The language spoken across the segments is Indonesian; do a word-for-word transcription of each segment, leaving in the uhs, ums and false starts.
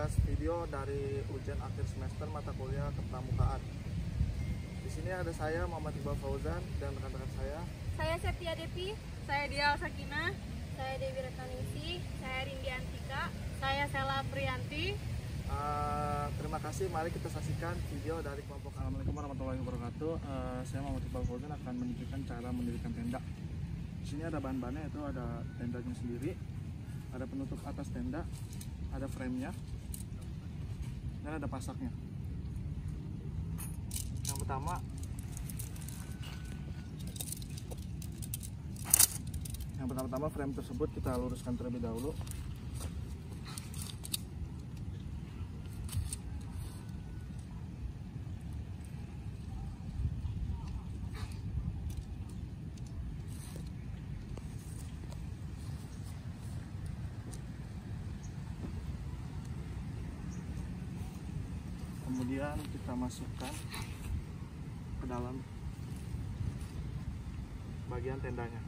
bahas video dari ujian akhir semester mata kuliah kepramukaan. Di sini ada saya Muhammad Iqbal Fauzan dan rekan-rekan saya. Saya Septia Devi, saya Dial Sakina, saya Dewi Retnaningsih, saya Rindi Antika, saya Sela Priyanti. Uh, terima kasih, mari kita saksikan video dari kelompok. Assalamualaikum warahmatullahi wabarakatuh. Uh, saya Muhammad Iqbal Fauzan akan menunjukkan cara mendirikan tenda. Di sini ada bahan-bahannya, itu ada tendanya sendiri, ada penutup atas tenda, ada frame-nya, dan ada pasaknya. Yang pertama, yang pertama-tama frame tersebut kita luruskan terlebih dahulu. Kemudian kita masukkan ke dalam bagian tendanya.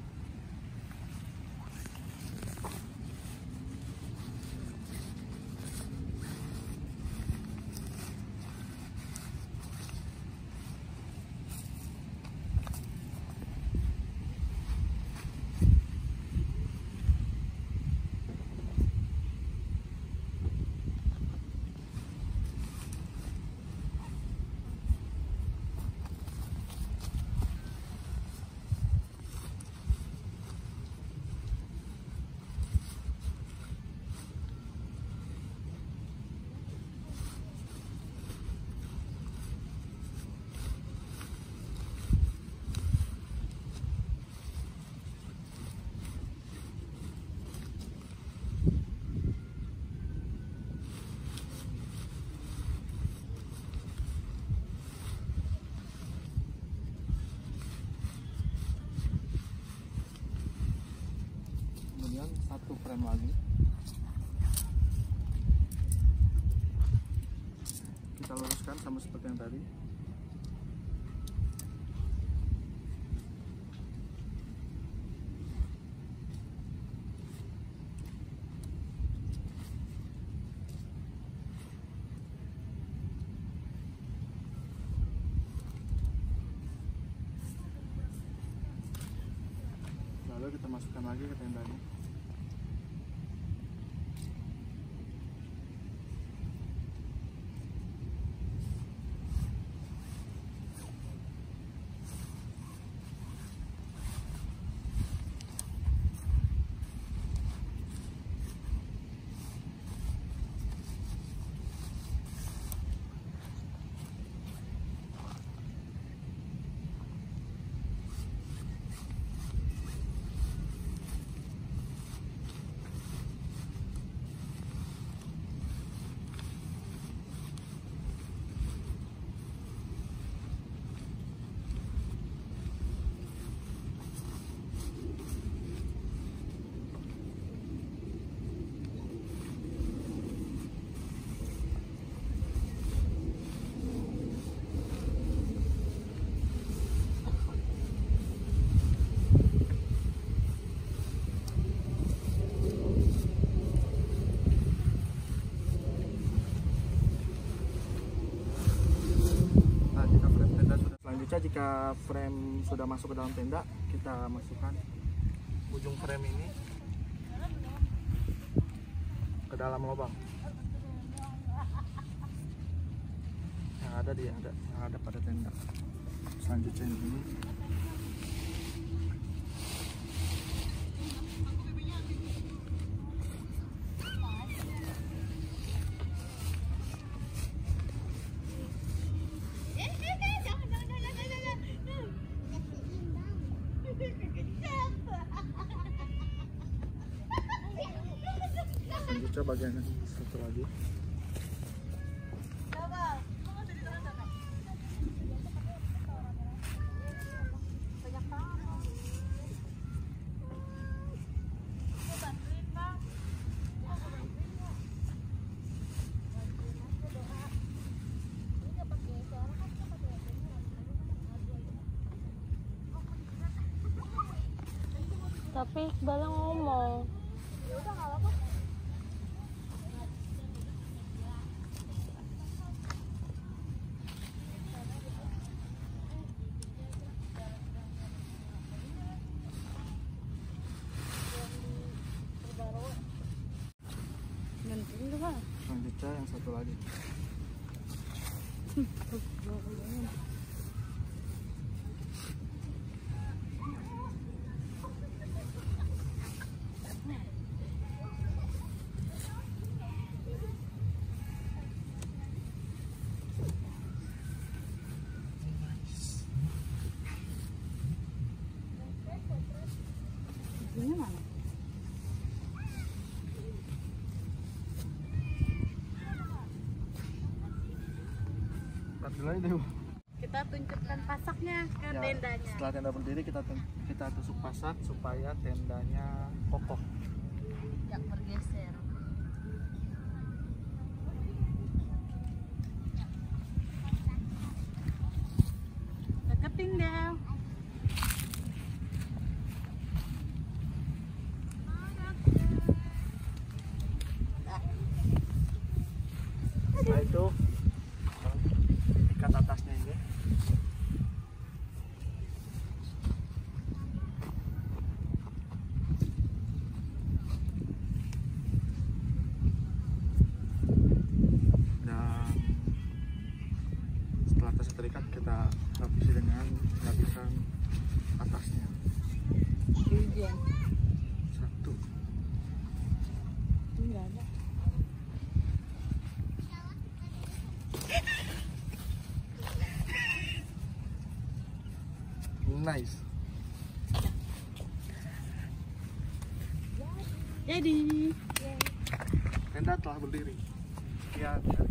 Kemudian satu frame lagi kita luruskan sama seperti yang tadi. Lalu kita masukkan lagi ke tendanya. Jika frame sudah masuk ke dalam tenda, kita masukkan ujung frame ini ke dalam lubang yang ada di ada yang ada pada tenda. Selanjutnya ini coba bagian satu lagi. Tapi Iqbal ngomong. Ya udah, nggak apa-apa. yang satu lagi. Ini mana? Dulu aja deh. Kita tunjukkan pasaknya ke Ya, tendanya. setelah tenda berdiri kita tun- kita tusuk pasak supaya tendanya kokoh. Tidak bergeser. Deketin deh. Setelah itu ikat atasnya ini. Dan setelah atasnya terikat kita lapisi dengan lapisan atasnya. Hujan. Satu. Enggak ada. Nice. Jadi. Tenda telah berdiri. Ya, ya.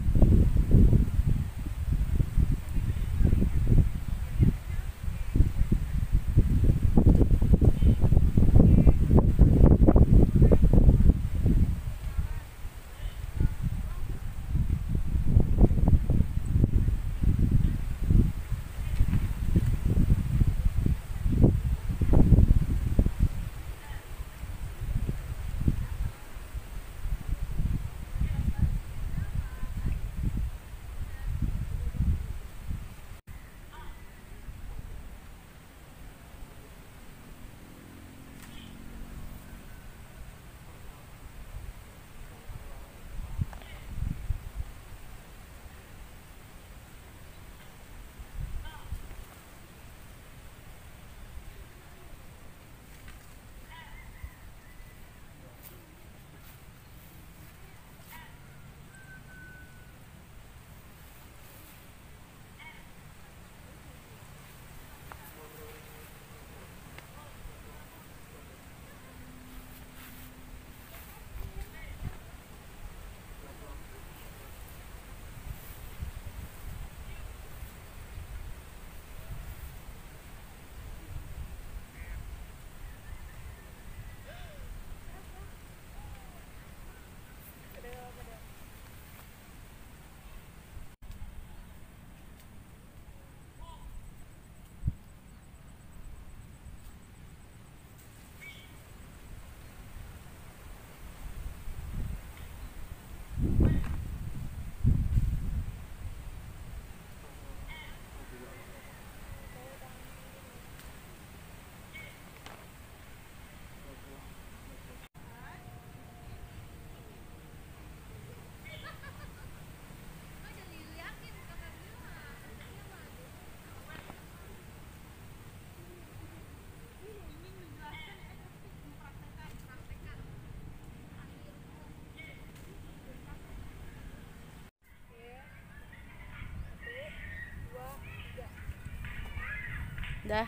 Dah.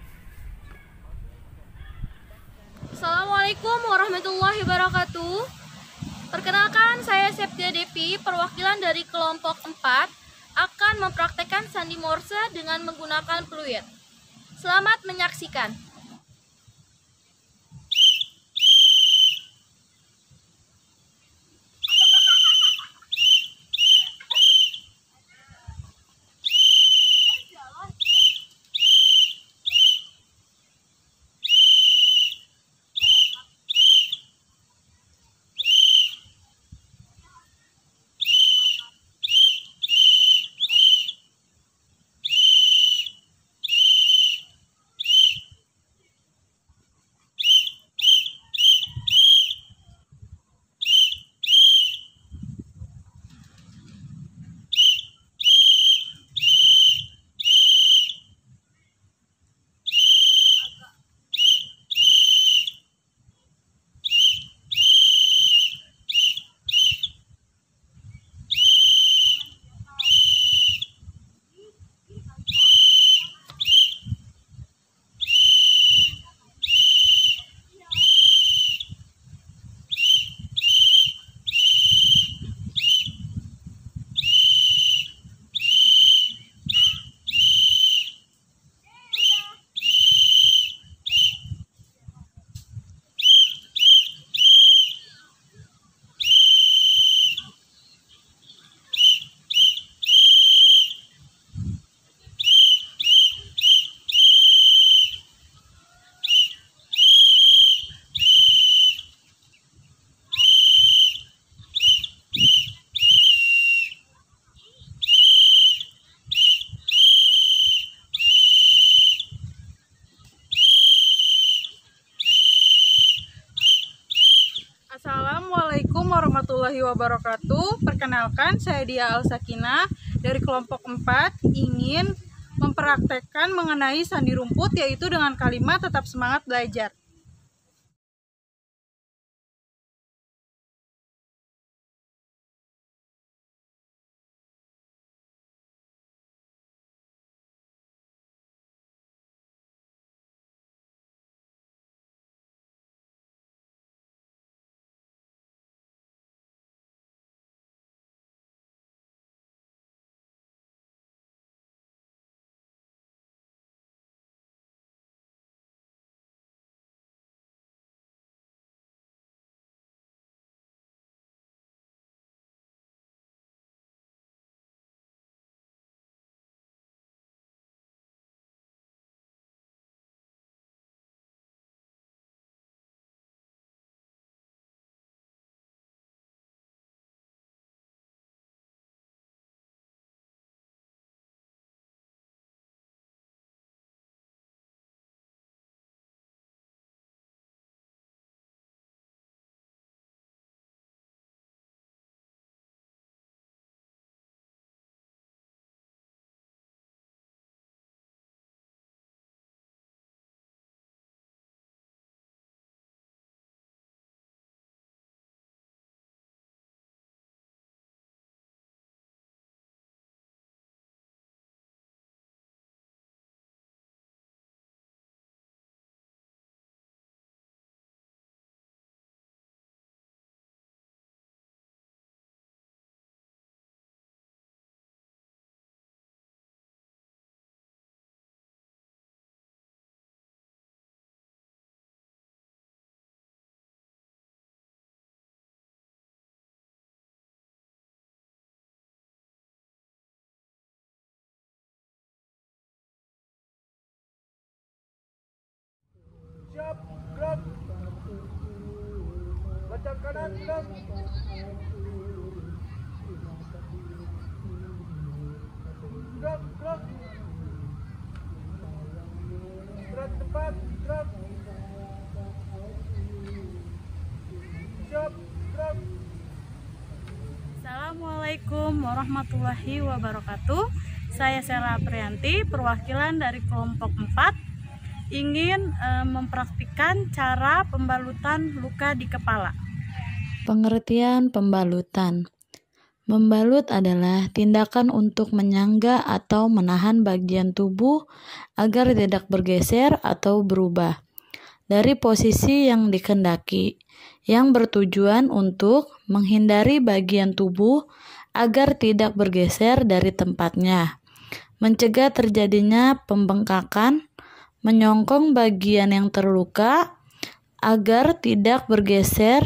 Assalamualaikum warahmatullahi wabarakatuh. Perkenalkan, saya Septia Devi, perwakilan dari kelompok empat, akan mempraktekkan sandi Morse dengan menggunakan fluid. Selamat menyaksikan. warahmatullahi wabarakatuh. Perkenalkan, saya Dia Al-Sakinah dari kelompok empat ingin mempraktekkan mengenai sandi rumput, yaitu dengan kalimat tetap semangat belajar. Siap, gerak. Bacak kanan, gerak. Gerak, gerak. Gerak cepat, gerak. Siap, gerak. Assalamualaikum warahmatullahi wabarakatuh. Saya Sela Priyanti, perwakilan dari kelompok empat, ingin e, mempraktikkan cara pembalutan luka di kepala. Pengertian pembalutan. Membalut adalah tindakan untuk menyangga atau menahan bagian tubuh agar tidak bergeser atau berubah dari posisi yang dikehendaki, yang bertujuan untuk menghindari bagian tubuh agar tidak bergeser dari tempatnya, mencegah terjadinya pembengkakan, menyongkong bagian yang terluka agar tidak bergeser,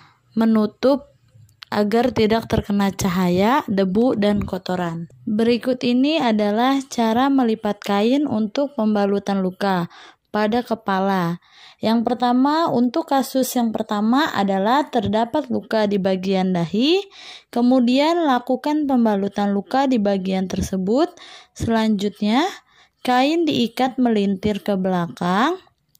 menutup agar tidak terkena cahaya, debu, dan kotoran. Berikut ini adalah cara melipat kain untuk pembalutan luka pada kepala. Yang pertama, untuk kasus yang pertama adalah terdapat luka di bagian dahi, kemudian lakukan pembalutan luka di bagian tersebut. Selanjutnya, kain diikat melintir ke belakang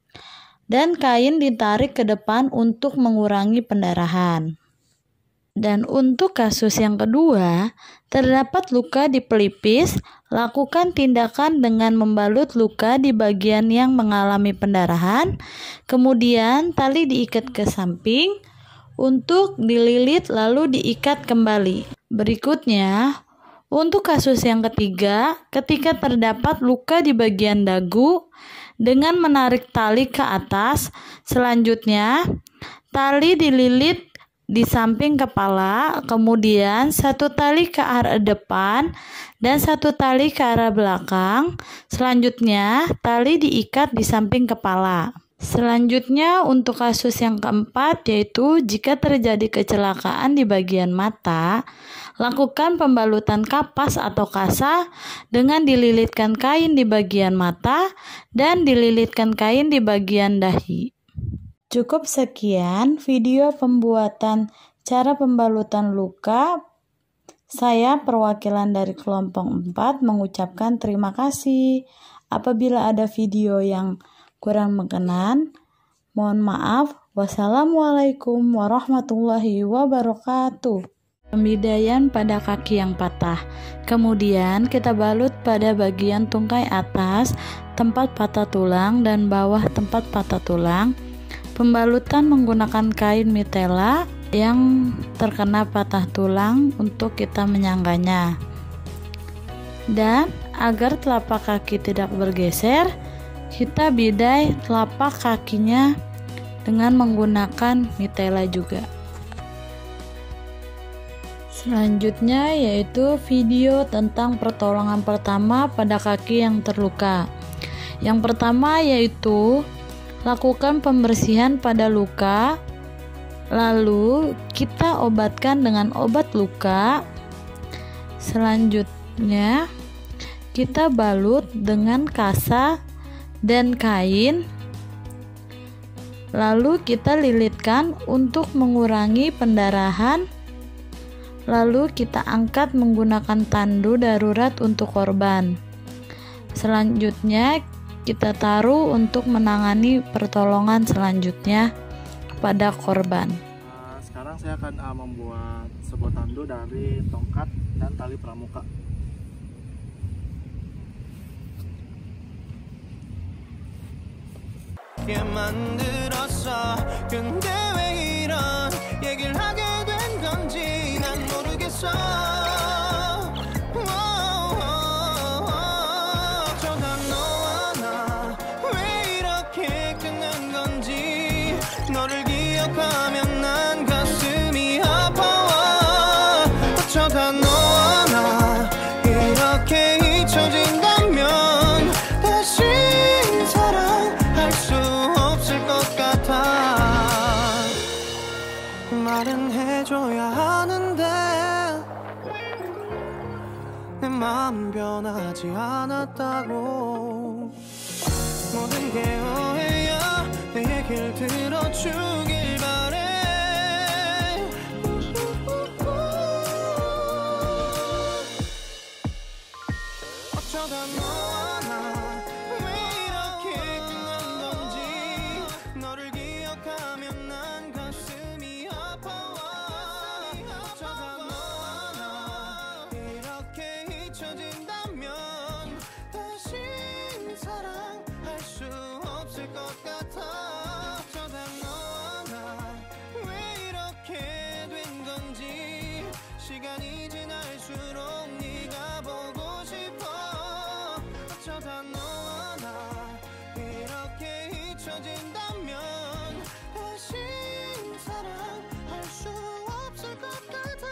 dan kain ditarik ke depan untuk mengurangi pendarahan. Dan untuk kasus yang kedua, terdapat luka di pelipis, lakukan tindakan dengan membalut luka di bagian yang mengalami pendarahan, kemudian tali diikat ke samping untuk dililit lalu diikat kembali. Berikutnya, untuk kasus yang ketiga, ketika terdapat luka di bagian dagu, dengan menarik tali ke atas, selanjutnya tali dililit di samping kepala, kemudian satu tali ke arah depan dan satu tali ke arah belakang. Selanjutnya, tali diikat di samping kepala. Selanjutnya, untuk kasus yang keempat, yaitu jika terjadi kecelakaan di bagian mata, lakukan pembalutan kapas atau kasa dengan dililitkan kain di bagian mata dan dililitkan kain di bagian dahi. Cukup sekian video pembuatan cara pembalutan luka. Saya perwakilan dari kelompok empat mengucapkan terima kasih. Apabila ada video yang kurang berkenan, mohon maaf. Wassalamualaikum warahmatullahi wabarakatuh. Pembidaian pada kaki yang patah. Kemudian kita balut pada bagian tungkai atas, tempat patah tulang dan bawah tempat patah tulang. Pembalutan menggunakan kain mitela yang terkena patah tulang untuk kita menyangganya. Dan agar telapak kaki tidak bergeser, kita bidai telapak kakinya dengan menggunakan mitela juga. Selanjutnya yaitu video tentang pertolongan pertama pada kaki yang terluka. Yang pertama yaitu lakukan pembersihan pada luka, lalu kita obatkan dengan obat luka. Selanjutnya kita balut dengan kasa dan kain, lalu kita lilitkan untuk mengurangi pendarahan. Lalu kita angkat menggunakan tandu darurat untuk korban. Selanjutnya kita taruh untuk menangani pertolongan selanjutnya pada korban. Uh, sekarang saya akan uh, membuat sebuah tandu dari tongkat dan tali pramuka. 만들었어 근데 왜 이런 얘기를 하게 된 건지 난 모르겠어. 어쩌다 너와 나 왜 이렇게 끝난 건지 너를 기억하면 난 가슴이 아파와. 어쩌다 너와 나 이렇게 잊혀진다면 다시 사랑할 수 없을 것 같아. 말은 해줘야 하는데 내 마음 변하지 않았다고. 모든 게 오해야 내 얘길 들어주길 바래. 어쩌다 너와 나 왜 이렇게 끝난 건지 너를 기억하면 난 가슴이 아파와. 어쩌다 너와 나 이렇게 잊혀진다면 다시 사랑할 수 없을 것 같아. 어쩌다 너와 나 왜 이렇게 된 건지 시간이 지날수록 네가 보고 싶어. 어쩌다 너와 나 이렇게 잊혀진다면 다시 사랑할 수 없을 것 같아.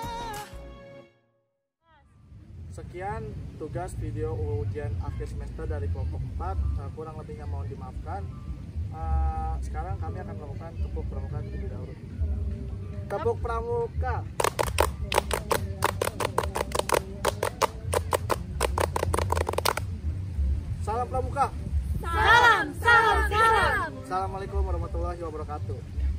Sekian tugas video ujian akhir semester dari kelompok empat. Uh, kurang lebihnya mohon dimaafkan. Uh, sekarang kami akan melakukan tepuk pramuka terlebih dahulu. Tepuk pramuka. Salam pramuka. Salam, salam, salam. Assalamualaikum warahmatullahi wabarakatuh.